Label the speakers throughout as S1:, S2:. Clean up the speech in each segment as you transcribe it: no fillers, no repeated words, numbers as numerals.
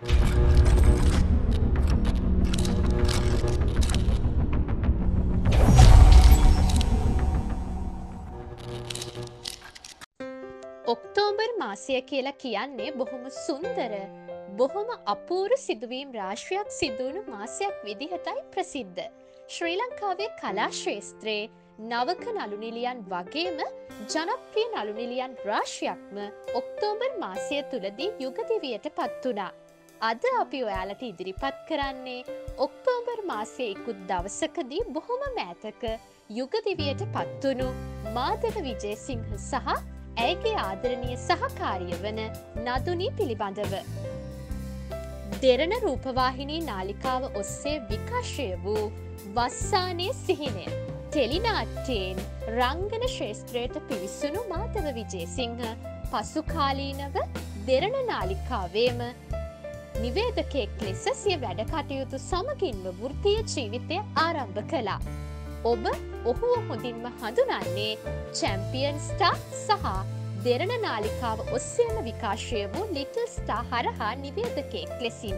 S1: October මාසය කියලා කියන්නේ බොහොම සුන්දර බොහොම අපූරු සිදුවීම් රාශියක් සිදුවුණු මාසයක් විදිහටයි ප්‍රසිද්ධ. ශ්‍රී ලංකාවේ කලා ක්ෂේත්‍රයේ නවක නළු නිළියන් වගේම ජනප්‍රිය නළු නිළියන් රාශියක්ම ඔක්තෝබර් මාසය තුලදී යුග දිවියට පත් වුණා. අද අපි ඔයාලට ඉදිරිපත් කරන්නේ ඔක්තෝබර් මාසයේ ඉකුත් දවසකදී බොහොම මෑතක යුග දිවියට පත් වුණු මාධව විජේසිංහ සහ ඇයගේ ආදරණීය සහකාරිය වන නදුනී පිළිබඳව. දෙරණ රූපවාහිනී නාලිකාව ඔස්සේ විකාශය වූ වස්සානයේ සිහිනය ටෙලිනාට්‍යයෙන් රංගන ක්ෂේත්‍රයට පිවිසුණු මාධව විජේසිංහ පසුකාලීනව දෙරණ නාලිකාවේම නිවේදකයෙක් ලෙස සිය වැඩ කටයුතු සමගින්ම වෘත්තීය ජීවිතය ආරම්භ කළා. ඔබ ඔහුව හොඳින්ම හඳුනන්නේ චැම්පියන් ස්ටාර් සහ දෙරණ නාලිකාව ඔස්සේම විකාශය වූ ලිටල් ස්ටාර් හරහා නිවේදකයෙක් ලෙසින්.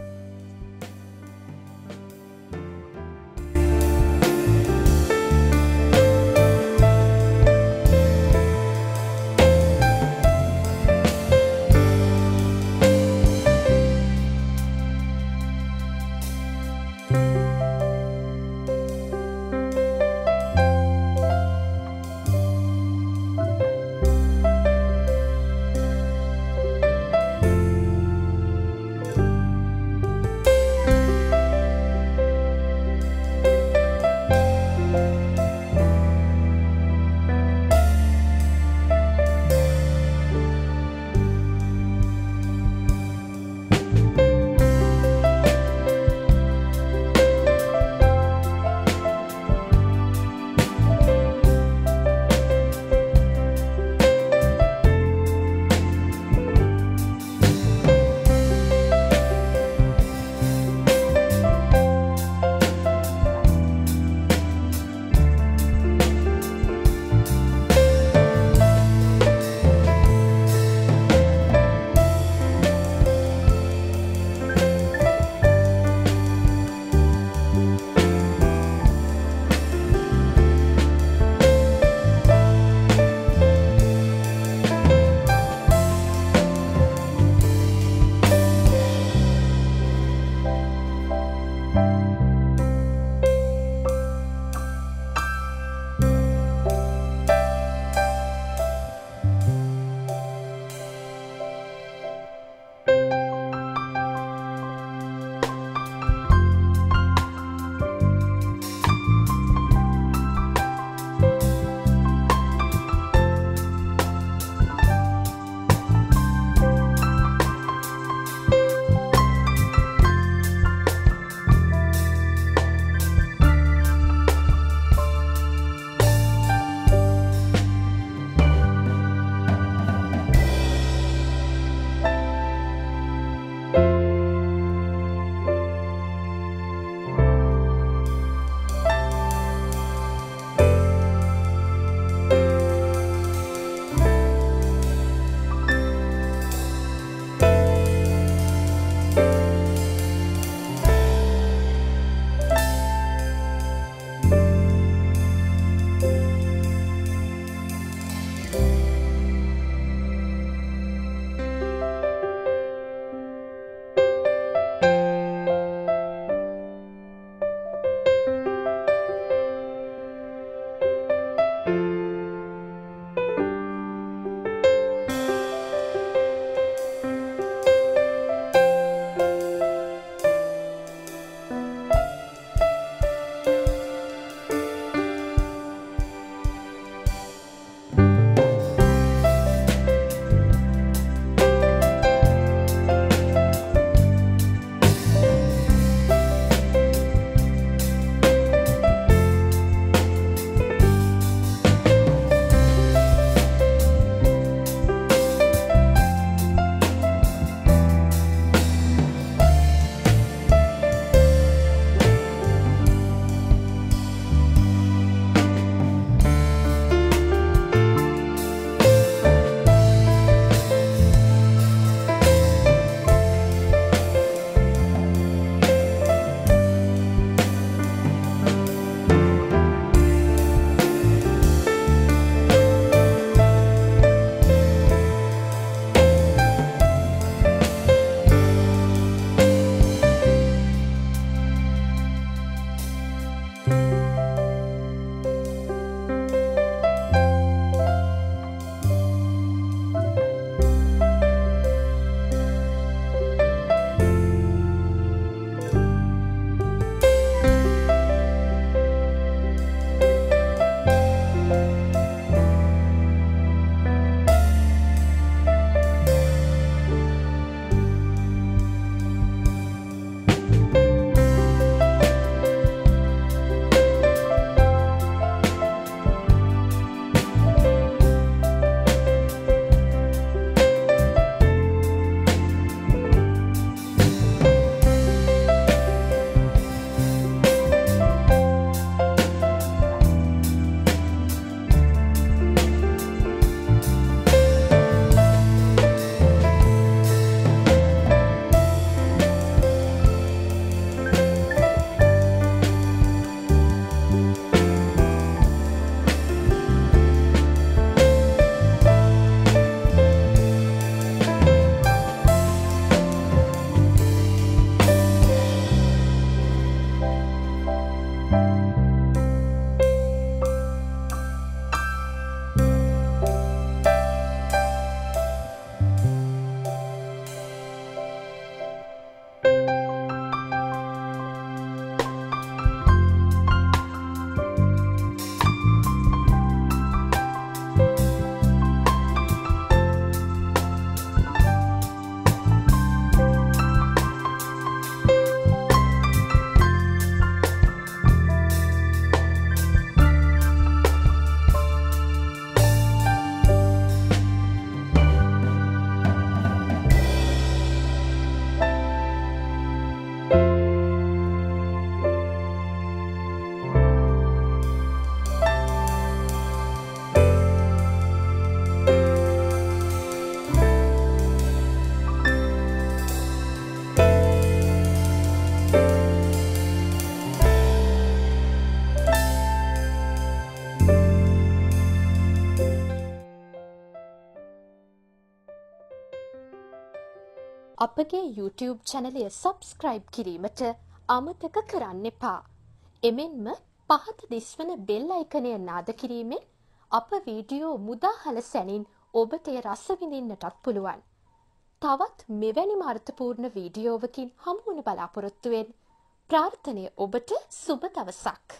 S1: අපගේ YouTube චැනලය සබස්ක්‍රයිබ් කිරීමට අමතක කරන්න එපා. එමෙන්ම පහත දිස්වන බෙල් අයිකනය නාද කිරීමෙන් අප වීඩියෝ මුදාහල සැනින් ඔබට එය රස විඳින්නටත් පුළුවන්. තවත් මෙවැනි අර්ථපූර්ණ වීඩියෝවකින් හමුවන බලාපොරොත්තුවෙන් ප්‍රාර්ථනය ඔබට සුබ දවසක්.